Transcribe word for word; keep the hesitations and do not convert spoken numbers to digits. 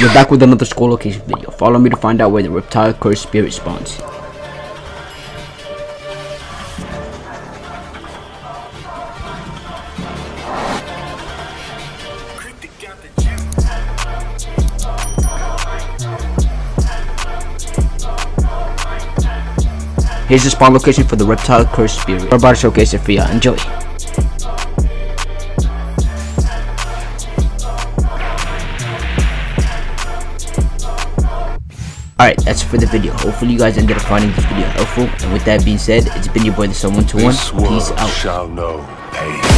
We're back with another skull location video. Follow me to find out where the Reptile Cursed Spirit spawns. Here's the spawn location for the Reptile Cursed Spirit. We're about to showcase it for y'all. Enjoy. Alright, that's it for the video. Hopefully you guys ended up finding this video helpful. And with that being said, it's been your boy the sub one two one. Peace out. Shall know pain.